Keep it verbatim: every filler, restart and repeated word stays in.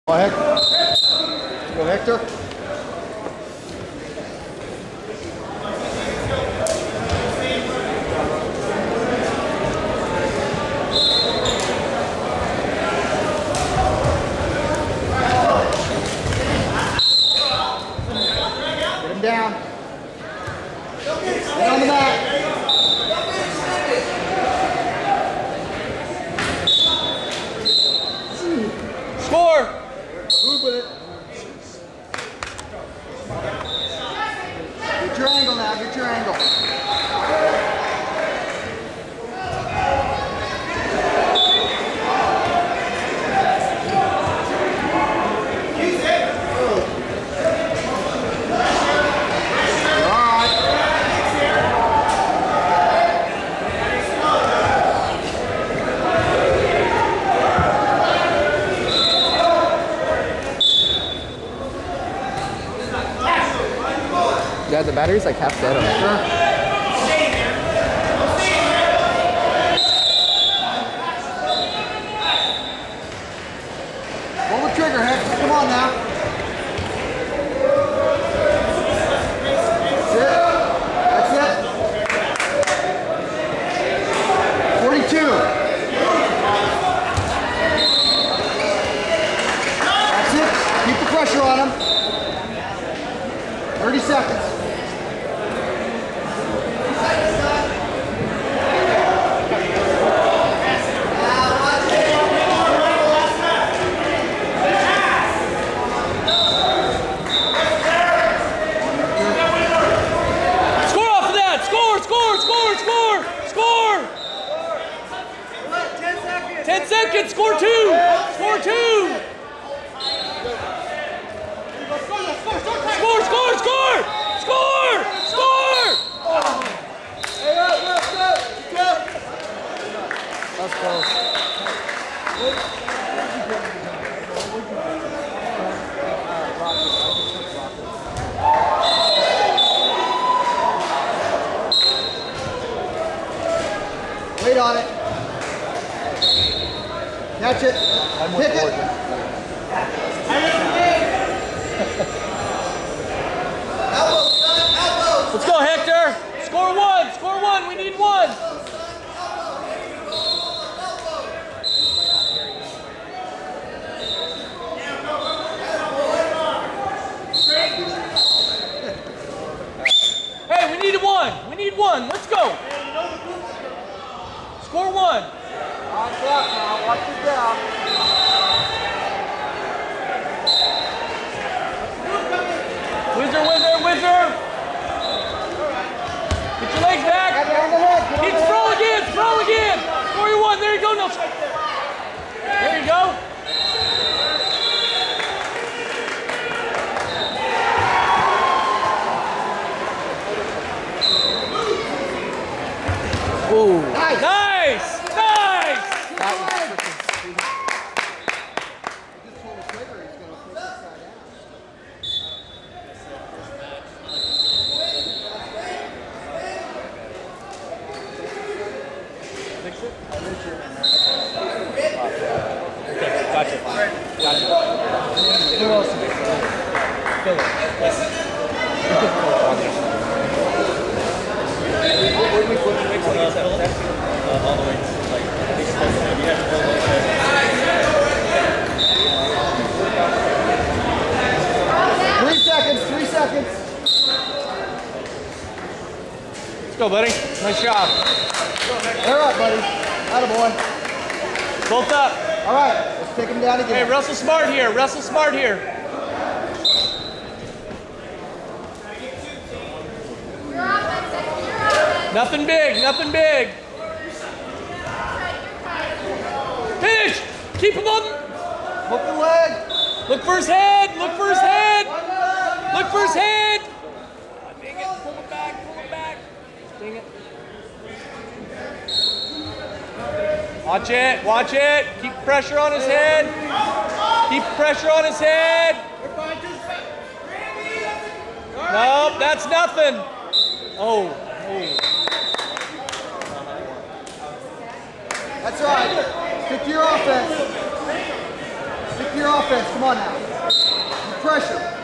Go Hector. Go Hector. Get him down. Get on the mat. Score! Move with it. Get your angle now, get your angle. Yeah, the battery's like half dead on it. Sure. Pull the trigger, Hector. Come on now. That's it. That's it. forty-two. That's it. Keep the pressure on him. thirty seconds. ten seconds, score two! Score two! Score, score, score! Score! Score! That's close. Wait on it. Catch it. Pick it. Let's go, Hector. Score one. Score one. We need one. Hey, we need one. We need one. Let's go. Score one. On clock now, watch it down. Whizzer, whizzer, whizzer. Get your legs back. Get sprawl again, sprawl again. Score you one. There you go. No. There you go. Ooh. Nice. Nice. Nice. That was freaking sweet. He just pulled the trigger, he's going to flip this side out. Fix it? I'll fix it. Okay, gotcha. Gotcha. Who else? Philip. Yes. Where do we put the weights? Uh, all the weights. Like, you have to hold it. Three seconds, three seconds. Let's go, buddy. Nice job. They're up, buddy. Attaboy. Both up. All right, let's take him down again. Hey, wrestle smart here. Wrestle smart here. Nothing big. Nothing big. Finish. Keep him on. Hook the leg. Look for his head. Look for his head. Look for his head. Dang it. Pull him back. Pull him back. Dang it. Watch it. Watch it. Keep pressure on his head. Keep pressure on his head. Nope, that's nothing. Oh. Oh. That's right. Stick to your offense. Stick to your offense. Come on now. Pressure.